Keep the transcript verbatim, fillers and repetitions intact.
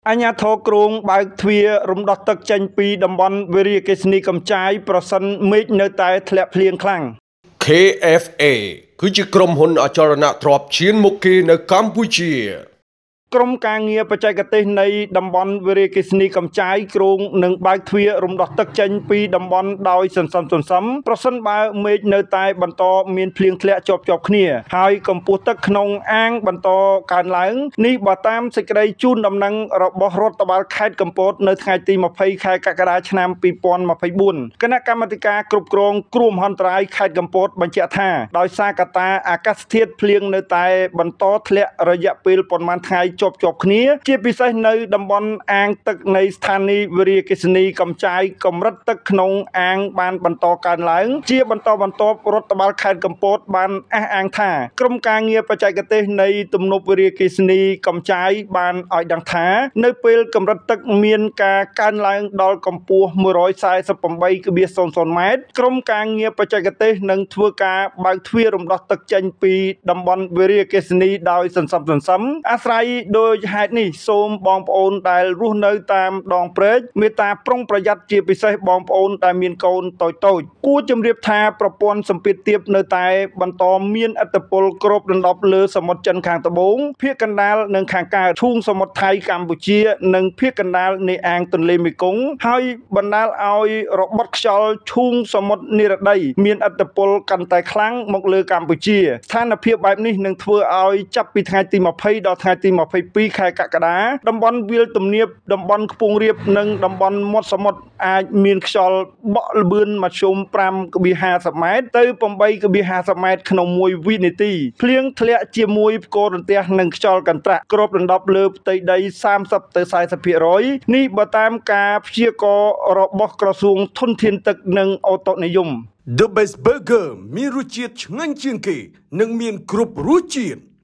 អញ្ញាធរគ្រងបើកទ្វាររំដោះទឹកចេញពីតំបន់វារីអគ្គិសនីកំចាយប្រសិនមេឃនៅតែធ្លាក់ភ្លៀងខ្លាំងខេ អេហ្វ เอ គឺជាក្រុមហ៊ុនអចលនទ្រព្យឈានមុខគេនៅកម្ពុជាក្រុមការងារបច្ចេកទេសនៃតំបន់វារីអគ្គិសនីកំចាយគ្រងនឹងបើកទ្វាររំដោះទឹកចេញពីតំបន់ដោយសន្សំសន្សំប្រសិនបើមេឃនៅតែបន្តមានភ្លៀងធ្លាក់ជាប់ជាប់គ្នាហើយកម្ពស់ទឹកក្នុងអាងបន្តកើនឡើងនេះបើតាមសេចក្តីជូនដំណឹងរបស់រដ្ឋបាលខេត្តកំពតនៅថ្ងៃទីម្ភៃខែកក្កដាឆ្នាំពីរពាន់ម្ភៃបួនគណៈកម្មាធិការគ្រប់គ្រងគ្រោះមហន្តរាយខេត្តកំពតបញ្ជាក់ថាដោយសារកត្តាអាកាសធាតុភ្លៀងនៅតែបន្តធ្លាក់រយៈពេលប៉ុន្មានថ្ងៃជាប់ជាប់គ្នាជាពិសេសនៅតំបន់អាងទឹកនៃស្ថានីយ៍វារីអគ្គិសនីកំចាយកម្រិតទឹកក្នុងអាងបានបន្តកើនឡើងជាបន្តបន្ទាប់រដ្ឋបាលខេត្តកំពតបានអះអាងថាក្រុមការងារបច្ចេកទេសនៃទំនប់វារីអគ្គិសនីកំចាយបានឲ្យដឹងថានៅពេលកម្រិតទឹកមានការកើនឡើងដល់កម្ពស់មួយរយសែសិបប្រាំបីដុល្លារម៉ែត្រក្រុមការងារបច្ចេកទេសនឹងធ្វើការបើកទ្វាររំដោះទឹកចេញពីតំបន់វារីអគ្គិសនីដោយសន្សំសន្សំអាស្រ័យដោយហេតុនេះសូមបងប្អូនដែលរស់នៅតាមដងព្រែកមេត្តាប្រុងប្រយ័ត្នជាពិសេសបងប្អូនដែលមានកូនតូចតូចគួរជម្រាបថាប្រព័ន្ធសម្ពាធទាបនៅតែបន្តមានឥទ្ធិពលគ្របដណ្ដប់លើសមុទ្រចិនខាងត្បូងភាគកណ្ដាលនិងខាងកើតឈូងសមុទ្រថៃកម្ពុជានិងភាគកណ្ដាលនៃអាងទន្លេមេគង្គហើយបណ្ដាលឲ្យរបត់ខ្យល់ឈូងសមុទ្រនិរតីមានឥទ្ធិពលកាន់តែខ្លាំងមកលើកម្ពុជាស្ថានភាពបែបនេះនឹងធ្វើឲ្យចាប់ពីថ្ងៃទីម្ភៃដល់ថ្ងៃទីម្ភៃពីរខែកក្កដាតំបន់វាលទំនាបតំបន់ខ្ពង់រាបនិងតំបន់មាត់សមុទ្រអាចមានខ្យល់បក់ល្បឿនមធ្យម ប្រាំដុល្លារห้าสิบ ម៉ែត្រទៅ แปดดอลลาร์ห้าสิบ ម៉ែត្រក្នុងមួយវិនាទីភ្លៀងធ្លាក់ជាមួយផ្គររន្ទះនិងខ្យល់កន្ត្រាក់គ្របដណ្ដប់លើផ្ទៃដីសាមសិបទៅសែសិបភាគរយនេះបើតាមការព្យាករណ៍របស់ក្រសួងធនធានទឹកនិងអូតុនិយម The Best Burger មានរសជាតិឆ្ងាញ់ជាងគេនិងមានគ្រប់រសជាតិ